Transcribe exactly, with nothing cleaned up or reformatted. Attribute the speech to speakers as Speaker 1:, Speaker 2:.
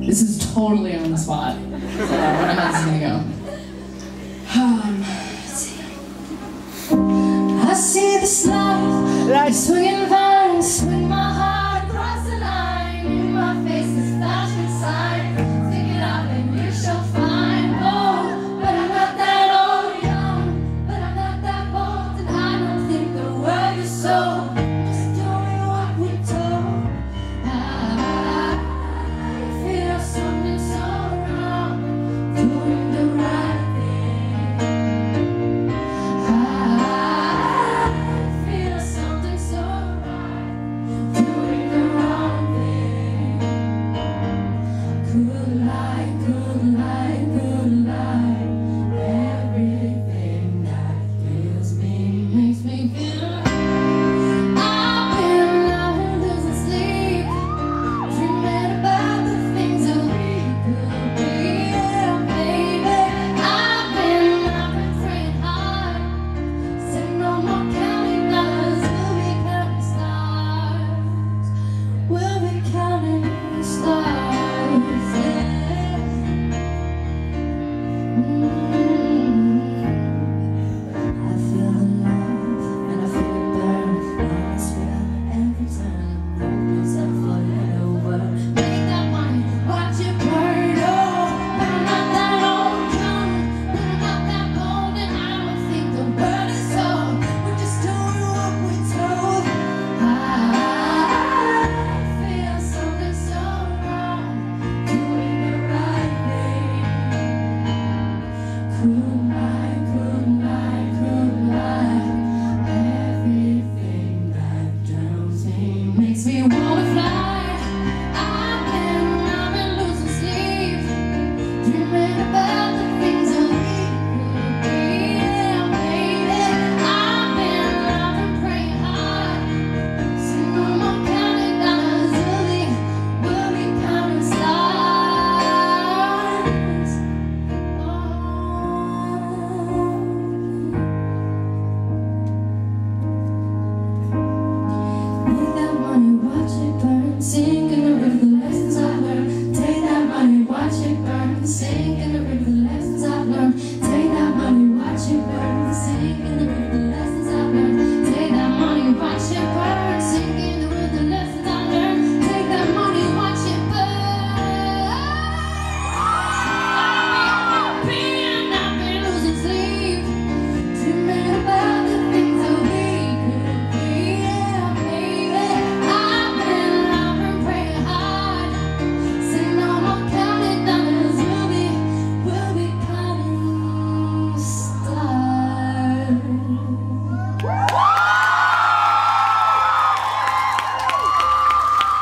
Speaker 1: This is totally on the spot. So I don't know how this is gonna go. Um, let's see. I see this life, swinging vines, swing my heart across the line. In my face is flashing sign. Stick it out and you shall find. Oh, but I'm not that old, young, but I'm not that bold, and I don't think the world is so. Just doing what we told. I feel something so wrong, doing the right thing. I feel something so right, doing the wrong thing. Good light, good light, good light. Everything that kills me makes me feel. I've been out losing sleep, dreaming about the things that we could be. Yeah, baby, I've been I've been praying hard. Said no more counting dollars, we'll be counting stars. We'll be counting stars. Yeah. Mm. I feel the love and I feel it burn. Always feel every time. Nobody's ever falling over. Make that money, watch it burn. Oh, but I'm not that old, young, but I'm not that bold, and I don't think the world is sold. We're just doing what we're told. I feel something so wrong, doing the right thing. Good night, good night, good night. Everything that drowns me makes me want.